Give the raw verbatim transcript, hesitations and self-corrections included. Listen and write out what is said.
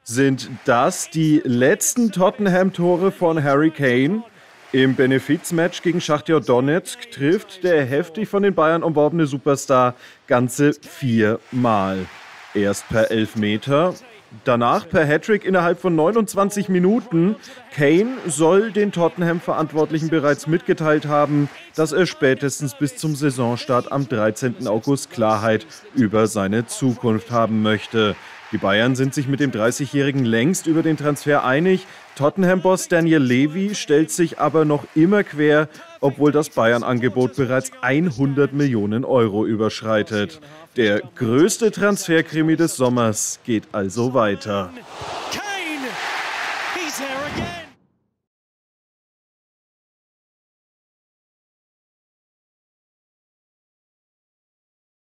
Sind das die letzten Tottenham-Tore von Harry Kane? Im Benefizmatch gegen Schachtar Donezk trifft der heftig von den Bayern umworbene Superstar ganze viermal. Erst per Elfmeter, danach per Hattrick innerhalb von neunundzwanzig Minuten. Kane soll den Tottenham-Verantwortlichen bereits mitgeteilt haben, dass er spätestens bis zum Saisonstart am dreizehnten August Klarheit über seine Zukunft haben möchte. Die Bayern sind sich mit dem dreißigjährigen längst über den Transfer einig. Tottenham-Boss Daniel Levy stellt sich aber noch immer quer, obwohl das Bayern-Angebot bereits hundert Millionen Euro überschreitet. Der größte Transferkrimi des Sommers geht also weiter.